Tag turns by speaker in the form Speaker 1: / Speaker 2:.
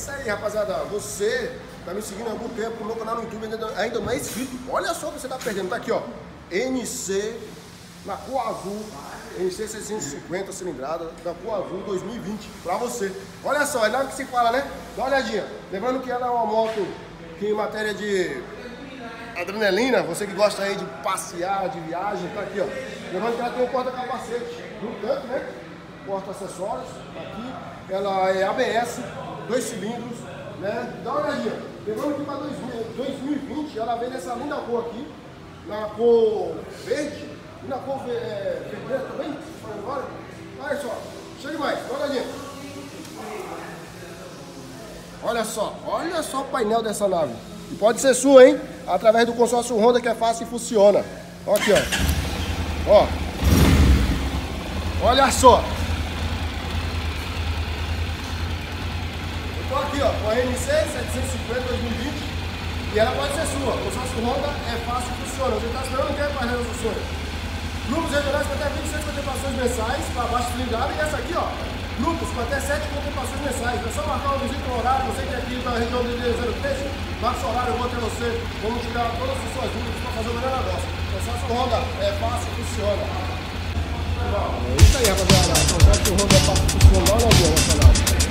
Speaker 1: isso aí, rapaziada. Você tá me seguindo há algum tempo no meu canal no YouTube, ainda não é inscrito. Olha só o que você tá perdendo. Tá aqui, ó. NC na cor azul. NC 650 cilindrada, da cor azul 2020. Pra você. Olha só, é nada que se fala, né? Dá uma olhadinha. Lembrando que ela é uma moto que, em matéria de adrenalina, você que gosta aí de passear, de viagem, tá aqui, ó. Lembrando que ela tem um porta-capacete no canto, né? Porta-acessórios, aqui. Ela é ABS, 2 cilindros, né? Dá uma olhadinha. Lembrando que para 2020 ela vem nessa linda cor aqui, na cor verde e na cor vermelha também. Olha só, chega mais, dá uma olhadinha. Olha só o painel dessa nave. E pode ser sua, hein? Através do consórcio Honda, que é fácil e funciona. Ó aqui, ó. Olha só. Eu tô aqui, ó, com a NC 750 2020. E ela pode ser sua. O consórcio Honda é fácil e funciona. Você está esperando o que para realizar o sonho? Grupos regionais com até 26 contemplações mensais para baixo cilindrada. E essa aqui, ó. Grupos com até 7 contemplações mensais. É só marcar uma visita no horário. Você que é aqui na região de 03, marca o horário, eu vou ter você. Vamos tirar todas as suas dúvidas para fazer o melhor negócio. Consórcio Honda é fácil e funciona. É isso aí, rapaziada. Consórcio Honda é fácil e funciona. Dá uma olhadinha nessa nave.